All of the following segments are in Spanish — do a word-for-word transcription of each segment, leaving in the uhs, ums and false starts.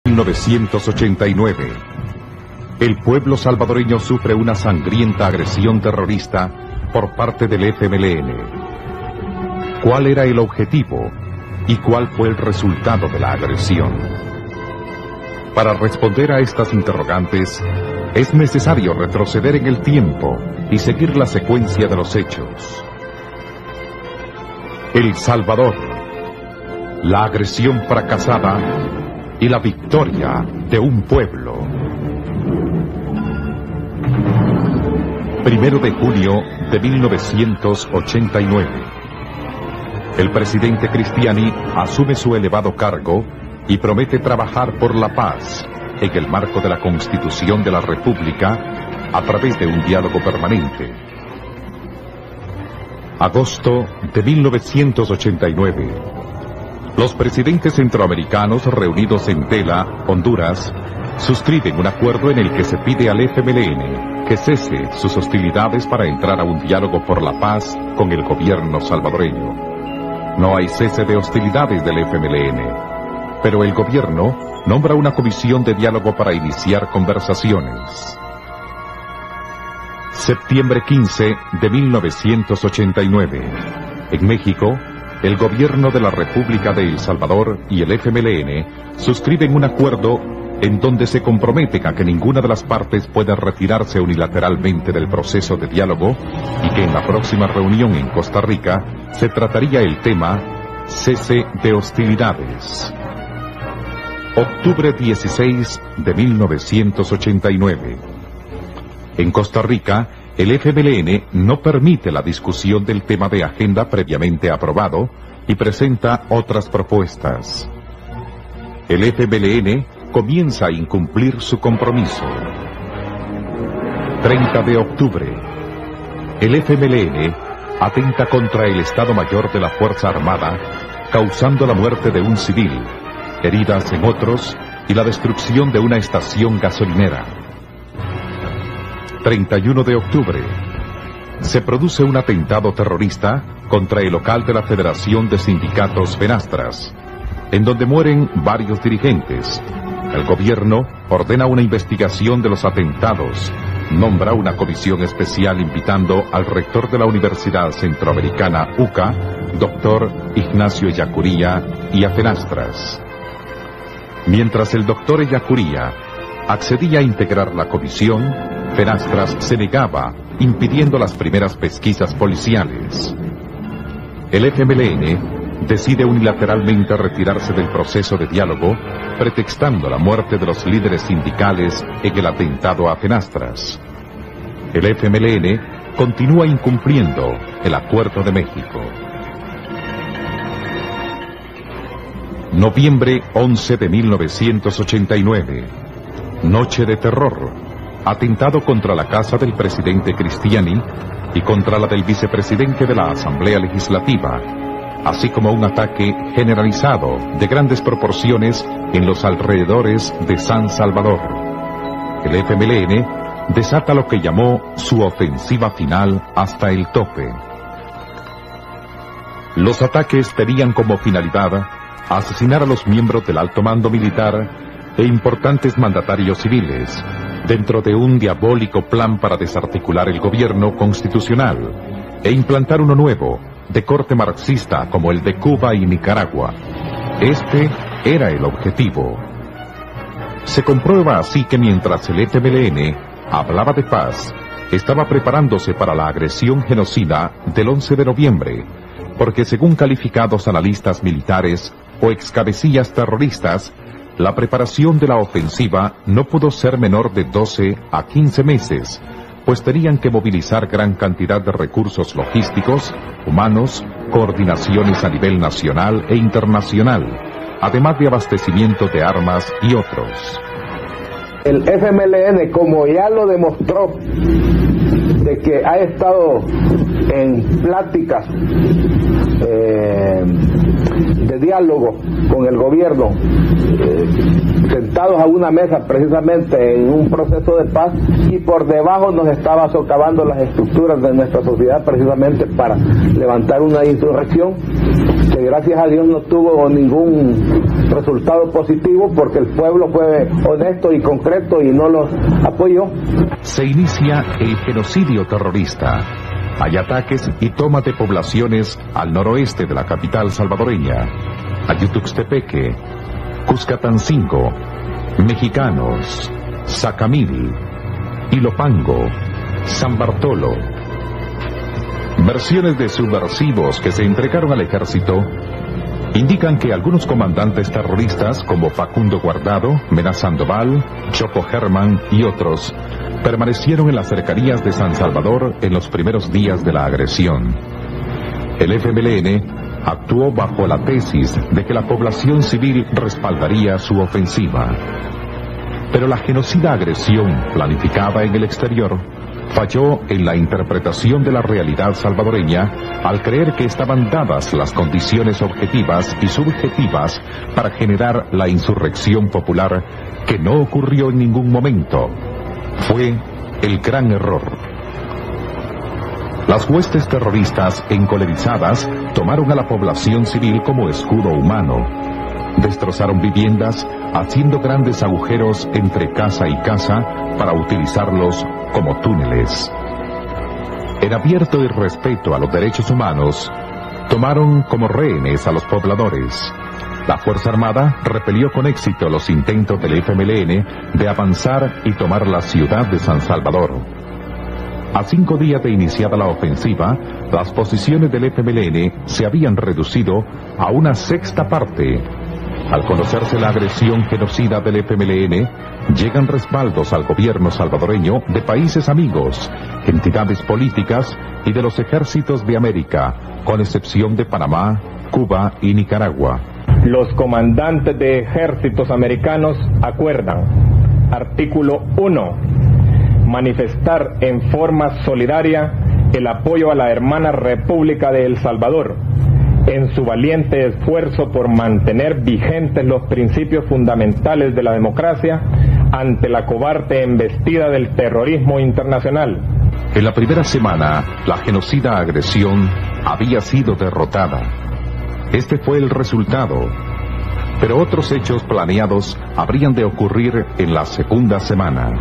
mil novecientos ochenta y nueve. El pueblo salvadoreño sufre una sangrienta agresión terrorista por parte del F M L N. ¿Cuál era el objetivo y cuál fue el resultado de la agresión? Para responder a estas interrogantes, es necesario retroceder en el tiempo y seguir la secuencia de los hechos. El Salvador, la agresión fracasada y la victoria de un pueblo. Primero de junio de mil novecientos ochenta y nueve. El presidente Cristiani asume su elevado cargo y promete trabajar por la paz en el marco de la Constitución de la República a través de un diálogo permanente. Agosto de mil novecientos ochenta y nueve. Los presidentes centroamericanos reunidos en Tela, Honduras, suscriben un acuerdo en el que se pide al F M L N que cese sus hostilidades para entrar a un diálogo por la paz con el gobierno salvadoreño. No hay cese de hostilidades del F M L N, pero el gobierno nombra una comisión de diálogo para iniciar conversaciones. Septiembre quince de mil novecientos ochenta y nueve. En México, el gobierno de la República de El Salvador y el F M L N suscriben un acuerdo en donde se comprometen a que ninguna de las partes pueda retirarse unilateralmente del proceso de diálogo y que en la próxima reunión en Costa Rica se trataría el tema cese de hostilidades. Octubre dieciséis de mil novecientos ochenta y nueve. En Costa Rica, el F M L N no permite la discusión del tema de agenda previamente aprobado y presenta otras propuestas. El F M L N comienza a incumplir su compromiso. treinta de octubre. El F M L N atenta contra el Estado Mayor de la Fuerza Armada, causando la muerte de un civil, heridas en otros y la destrucción de una estación gasolinera. treinta y uno de octubre. Se produce un atentado terrorista contra el local de la Federación de Sindicatos FENASTRAS, en donde mueren varios dirigentes. El gobierno ordena una investigación de los atentados, nombra una comisión especial invitando al rector de la Universidad Centroamericana U C A, doctor Ignacio Ellacuría, y a FENASTRAS. Mientras el doctor Ellacuría accedía a integrar la comisión, FENASTRAS se negaba, impidiendo las primeras pesquisas policiales. El F M L N decide unilateralmente retirarse del proceso de diálogo, pretextando la muerte de los líderes sindicales en el atentado a FENASTRAS. El F M L N continúa incumpliendo el Acuerdo de México. Noviembre once de mil novecientos ochenta y nueve. Noche de terror. Atentado contra la casa del presidente Cristiani y contra la del vicepresidente de la Asamblea Legislativa, así como un ataque generalizado de grandes proporciones en los alrededores de San Salvador. El F M L N desata lo que llamó su ofensiva final hasta el tope. Los ataques tenían como finalidad asesinar a los miembros del alto mando militar e importantes mandatarios civiles, dentro de un diabólico plan para desarticular el gobierno constitucional e implantar uno nuevo, de corte marxista como el de Cuba y Nicaragua. Este era el objetivo. Se comprueba así que mientras el F M L N hablaba de paz, estaba preparándose para la agresión genocida del once de noviembre, porque según calificados analistas militares o excabecillas terroristas, la preparación de la ofensiva no pudo ser menor de doce a quince meses, pues tenían que movilizar gran cantidad de recursos logísticos, humanos, coordinaciones a nivel nacional e internacional, además de abastecimiento de armas y otros. El F M L N, como ya lo demostró, de que ha estado en pláticas eh, de diálogo con el gobierno, eh, sentado sentados a una mesa precisamente en un proceso de paz, y por debajo nos estaba socavando las estructuras de nuestra sociedad precisamente para levantar una insurrección que gracias a Dios no tuvo ningún resultado positivo porque el pueblo fue honesto y concreto y no los apoyó. Se inicia el genocidio terrorista. Hay ataques y toma de poblaciones al noroeste de la capital salvadoreña, Ayutuxtepeque, Cuscatancingo, Mexicanos, Sacamil, Ilopango, San Bartolo. Versiones de subversivos que se entregaron al ejército indican que algunos comandantes terroristas como Facundo Guardado, Mena Sandoval, Choco Germán y otros permanecieron en las cercanías de San Salvador en los primeros días de la agresión. El F M L N actuó bajo la tesis de que la población civil respaldaría su ofensiva. Pero la genocida agresión planificada en el exterior falló en la interpretación de la realidad salvadoreña al creer que estaban dadas las condiciones objetivas y subjetivas para generar la insurrección popular, que no ocurrió en ningún momento. Fue el gran error. Las huestes terroristas encolerizadas tomaron a la población civil como escudo humano. Destrozaron viviendas, haciendo grandes agujeros entre casa y casa para utilizarlos como túneles. En abierto irrespeto a los derechos humanos, tomaron como rehenes a los pobladores. La Fuerza Armada repelió con éxito los intentos del F M L N de avanzar y tomar la ciudad de San Salvador. A cinco días de iniciada la ofensiva, las posiciones del F M L N se habían reducido a una sexta parte. Al conocerse la agresión genocida del F M L N, llegan respaldos al gobierno salvadoreño de países amigos, entidades políticas y de los ejércitos de América, con excepción de Panamá, Cuba y Nicaragua. Los comandantes de ejércitos americanos acuerdan, artículo uno, manifestar en forma solidaria el apoyo a la hermana República de El Salvador en su valiente esfuerzo por mantener vigentes los principios fundamentales de la democracia ante la cobarde embestida del terrorismo internacional. En la primera semana, la genocida agresión había sido derrotada. Este fue el resultado, pero otros hechos planeados habrían de ocurrir en la segunda semana.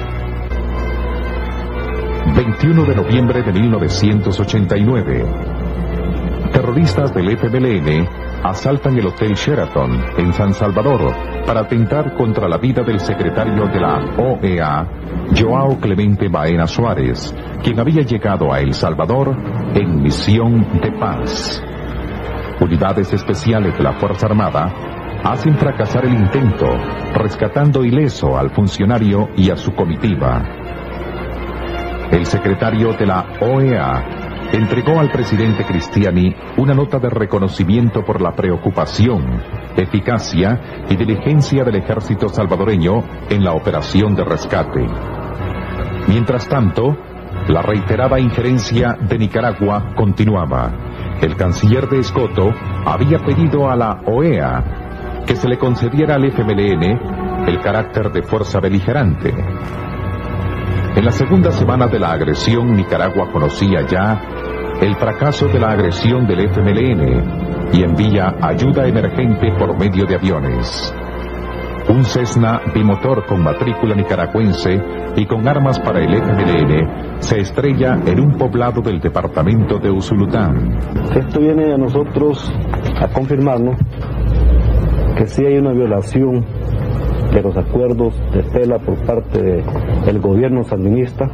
veintiuno de noviembre de mil novecientos ochenta y nueve. Terroristas del F M L N asaltan el Hotel Sheraton en San Salvador para atentar contra la vida del secretario de la O E A, Joao Clemente Baena Suárez, quien había llegado a El Salvador en misión de paz. Unidades especiales de la Fuerza Armada hacen fracasar el intento, rescatando ileso al funcionario y a su comitiva. El secretario de la O E A entregó al presidente Cristiani una nota de reconocimiento por la preocupación, eficacia y diligencia del ejército salvadoreño en la operación de rescate. Mientras tanto, la reiterada injerencia de Nicaragua continuaba. El canciller de Escoto había pedido a la O E A que se le concediera al F M L N el carácter de fuerza beligerante. En la segunda semana de la agresión, Nicaragua conocía ya el fracaso de la agresión del F M L N y envía ayuda emergente por medio de aviones. Un Cessna bimotor con matrícula nicaragüense y con armas para el F M L N se estrella en un poblado del departamento de Usulután. Esto viene a nosotros a confirmarnos que sí hay una violación de los acuerdos de Pela por parte de, del gobierno sandinista.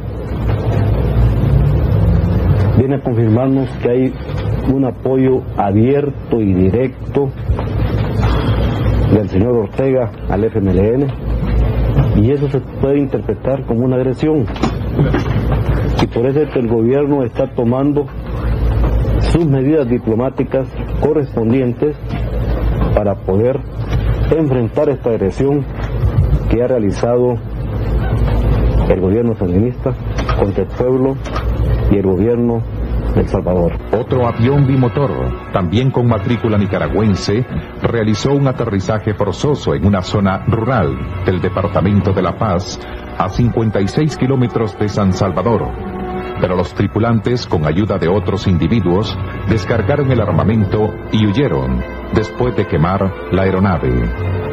Viene a confirmarnos que hay un apoyo abierto y directo del señor Ortega al F M L N, y eso se puede interpretar como una agresión, y por eso es que el gobierno está tomando sus medidas diplomáticas correspondientes para poder enfrentar esta agresión que ha realizado el gobierno sandinista contra el pueblo y el gobierno El Salvador. Otro avión bimotor, también con matrícula nicaragüense, realizó un aterrizaje forzoso en una zona rural del departamento de La Paz, a cincuenta y seis kilómetros de San Salvador. Pero los tripulantes, con ayuda de otros individuos, descargaron el armamento y huyeron, después de quemar la aeronave.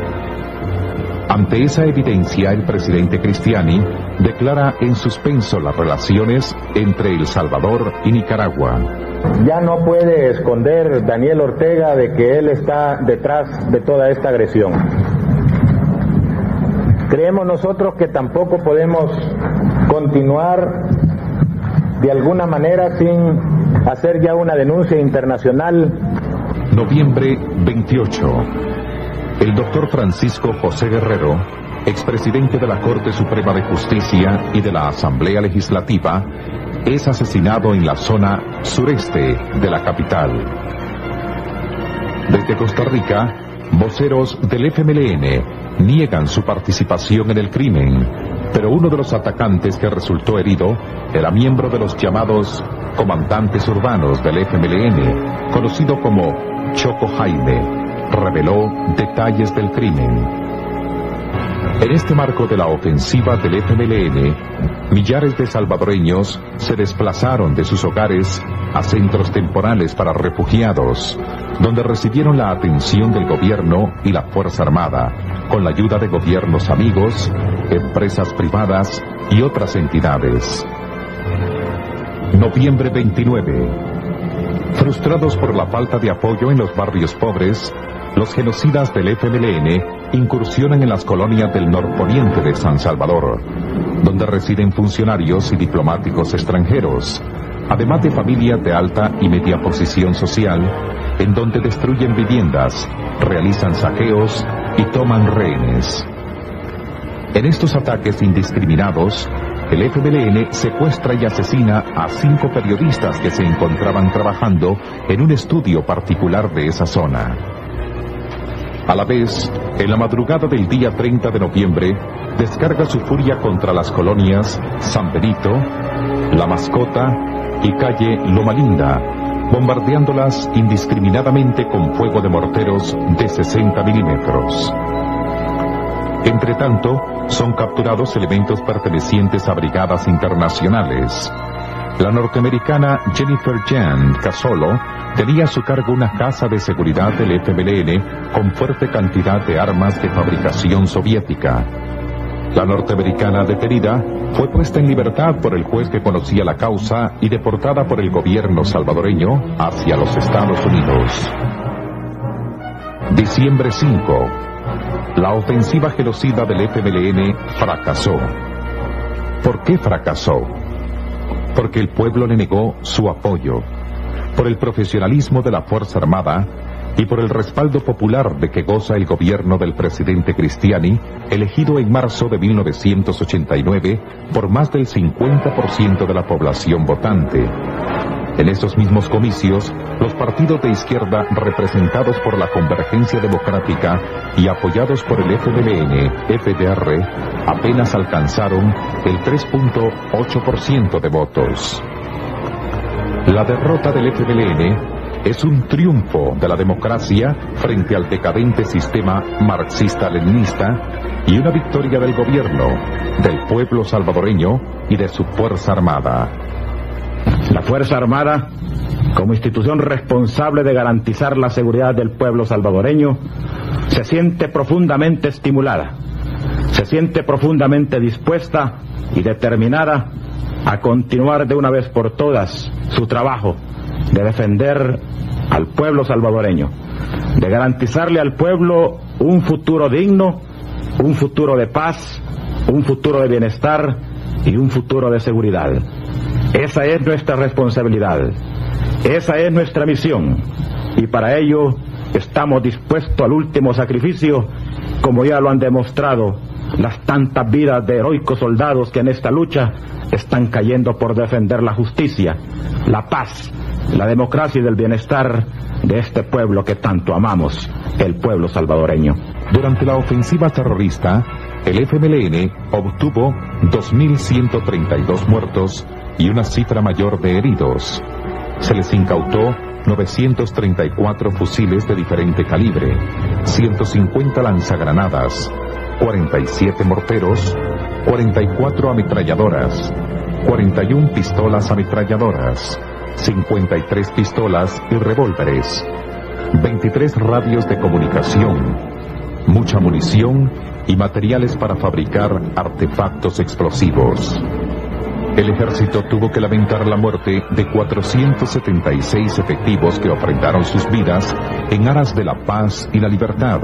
Ante esa evidencia, el presidente Cristiani declara en suspenso las relaciones entre El Salvador y Nicaragua. Ya no puede esconder Daniel Ortega de que él está detrás de toda esta agresión. Creemos nosotros que tampoco podemos continuar de alguna manera sin hacer ya una denuncia internacional. Noviembre veintiocho. El doctor Francisco José Guerrero, expresidente de la Corte Suprema de Justicia y de la Asamblea Legislativa, es asesinado en la zona sureste de la capital. Desde Costa Rica, voceros del F M L N niegan su participación en el crimen, pero uno de los atacantes que resultó herido era miembro de los llamados comandantes urbanos del F M L N, conocido como Choco Jaime. Reveló detalles del crimen. En este marco de la ofensiva del F M L N, millares de salvadoreños se desplazaron de sus hogares a centros temporales para refugiados, donde recibieron la atención del gobierno y la Fuerza Armada, con la ayuda de gobiernos amigos, empresas privadas y otras entidades. Noviembre veintinueve. Frustrados por la falta de apoyo en los barrios pobres, los genocidas del F M L N incursionan en las colonias del norponiente de San Salvador, donde residen funcionarios y diplomáticos extranjeros, además de familias de alta y media posición social, en donde destruyen viviendas, realizan saqueos y toman rehenes. En estos ataques indiscriminados, el F M L N secuestra y asesina a cinco periodistas que se encontraban trabajando en un estudio particular de esa zona. A la vez, en la madrugada del día treinta de noviembre, descarga su furia contra las colonias San Benito, La Mascota y calle Loma Linda, bombardeándolas indiscriminadamente con fuego de morteros de sesenta milímetros. Entre tanto, son capturados elementos pertenecientes a brigadas internacionales. La norteamericana Jennifer Jan Casolo tenía a su cargo una casa de seguridad del F M L N con fuerte cantidad de armas de fabricación soviética. La norteamericana detenida fue puesta en libertad por el juez que conocía la causa y deportada por el gobierno salvadoreño hacia los Estados Unidos. Diciembre cinco. La ofensiva genocida del F M L N fracasó. ¿Por qué fracasó? Porque el pueblo le negó su apoyo, por el profesionalismo de la Fuerza Armada y por el respaldo popular de que goza el gobierno del presidente Cristiani, elegido en marzo de mil novecientos ochenta y nueve por más del cincuenta por ciento de la población votante. En esos mismos comicios, los partidos de izquierda representados por la Convergencia Democrática y apoyados por el F M L N, F D R, apenas alcanzaron el tres punto ocho por ciento de votos. La derrota del F M L N es un triunfo de la democracia frente al decadente sistema marxista-leninista y una victoria del gobierno, del pueblo salvadoreño y de su Fuerza Armada. La Fuerza Armada, como institución responsable de garantizar la seguridad del pueblo salvadoreño, se siente profundamente estimulada, se siente profundamente dispuesta y determinada a continuar de una vez por todas su trabajo de defender al pueblo salvadoreño, de garantizarle al pueblo un futuro digno, un futuro de paz, un futuro de bienestar y un futuro de seguridad. Esa es nuestra responsabilidad, esa es nuestra misión, y para ello estamos dispuestos al último sacrificio, como ya lo han demostrado las tantas vidas de heroicos soldados que en esta lucha están cayendo por defender la justicia, la paz, la democracia y el bienestar de este pueblo que tanto amamos, el pueblo salvadoreño. Durante la ofensiva terrorista, el F M L N obtuvo dos mil ciento treinta y dos muertos y una cifra mayor de heridos. se les incautó novecientos treinta y cuatro fusiles de diferente calibre, ciento cincuenta lanzagranadas, cuarenta y siete morteros, cuarenta y cuatro ametralladoras, cuarenta y una pistolas ametralladoras, cincuenta y tres pistolas y revólveres, veintitrés radios de comunicación, mucha munición y materiales para fabricar artefactos explosivos. El ejército tuvo que lamentar la muerte de cuatrocientos setenta y seis efectivos que ofrendaron sus vidas en aras de la paz y la libertad.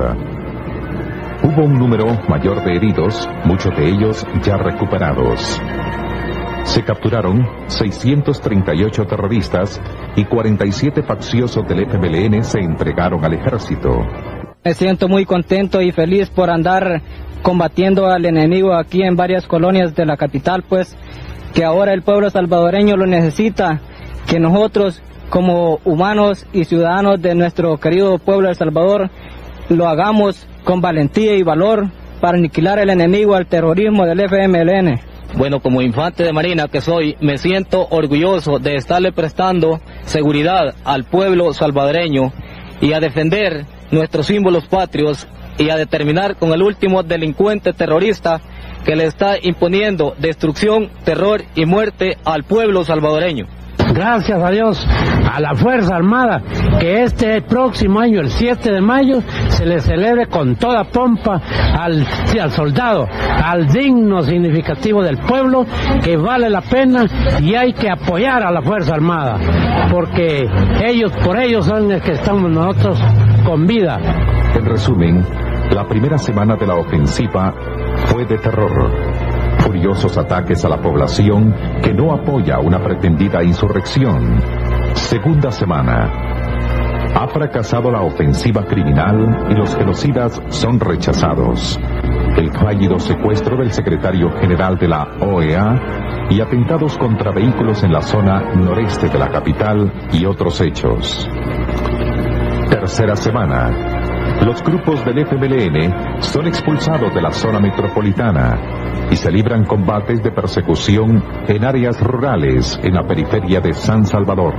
Hubo un número mayor de heridos, muchos de ellos ya recuperados. Se capturaron seiscientos treinta y ocho terroristas y cuarenta y siete facciosos del F M L N se entregaron al ejército. Me siento muy contento y feliz por andar combatiendo al enemigo aquí en varias colonias de la capital, pues que ahora el pueblo salvadoreño lo necesita, que nosotros como humanos y ciudadanos de nuestro querido pueblo de El Salvador lo hagamos con valentía y valor para aniquilar el enemigo al terrorismo del F M L N. Bueno, como infante de marina que soy, me siento orgulloso de estarle prestando seguridad al pueblo salvadoreño y a defender nuestros símbolos patrios y a determinar con el último delincuente terrorista que le está imponiendo destrucción, terror y muerte al pueblo salvadoreño. Gracias a Dios, a la Fuerza Armada, que este próximo año, el siete de mayo, se le celebre con toda pompa al, al soldado, al digno significativo del pueblo, que vale la pena y hay que apoyar a la Fuerza Armada, porque ellos, por ellos son los que estamos nosotros con vida. En resumen, la primera semana de la ofensiva fue de terror. Furiosos ataques a la población que no apoya una pretendida insurrección. Segunda semana. Ha fracasado la ofensiva criminal y los genocidas son rechazados. El fallido secuestro del secretario general de la O E A y atentados contra vehículos en la zona noreste de la capital y otros hechos. Tercera semana. Los grupos del F M L N son expulsados de la zona metropolitana y se libran combates de persecución en áreas rurales en la periferia de San Salvador.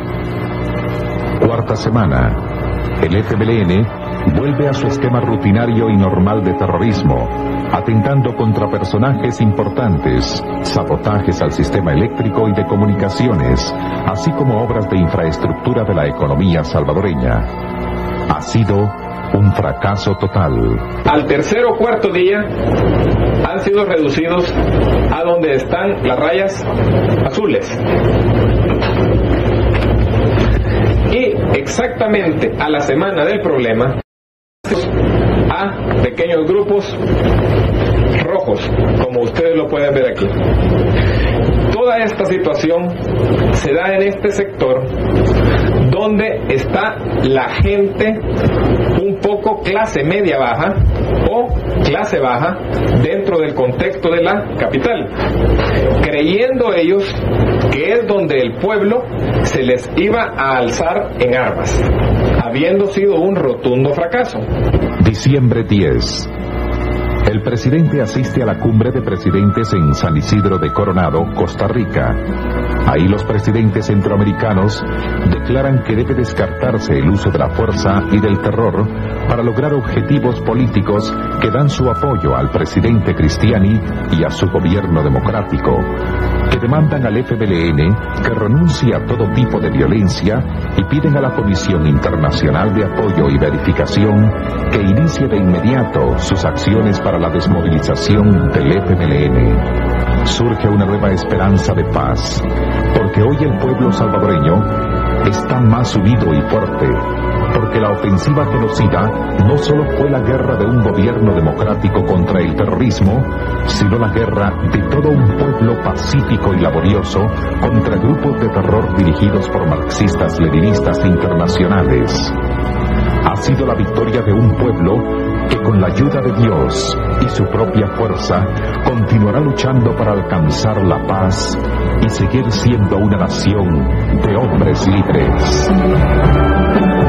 Cuarta semana. El F M L N vuelve a su esquema rutinario y normal de terrorismo, atentando contra personajes importantes, sabotajes al sistema eléctrico y de comunicaciones, así como obras de infraestructura de la economía salvadoreña. Ha sido un fracaso total. Al tercer o cuarto día han sido reducidos a donde están las rayas azules. Y exactamente a la semana del problema, a pequeños grupos rojos, como ustedes lo pueden ver aquí. Toda esta situación se da en este sector donde está la gente un poco clase media baja o clase baja dentro del contexto de la capital, creyendo ellos que es donde el pueblo se les iba a alzar en armas, habiendo sido un rotundo fracaso. Diciembre diez. El presidente asiste a la cumbre de presidentes en San Isidro de Coronado, Costa Rica. Ahí los presidentes centroamericanos declaran que debe descartarse el uso de la fuerza y del terror para lograr objetivos políticos que dan su apoyo al presidente Cristiani y a su gobierno democrático, que demandan al F M L N que renuncie a todo tipo de violencia y piden a la Comisión Internacional de Apoyo y Verificación que inicie de inmediato sus acciones para la desmovilización del F M L N. Surge una nueva esperanza de paz, porque hoy el pueblo salvadoreño está más unido y fuerte, porque la ofensiva genocida no solo fue la guerra de un gobierno democrático contra el terrorismo, sino la guerra de todo un pueblo pacífico y laborioso contra grupos de terror dirigidos por marxistas-leninistas internacionales. Ha sido la victoria de un pueblo que con la ayuda de Dios y su propia fuerza continuará luchando para alcanzar la paz y seguir siendo una nación de hombres libres.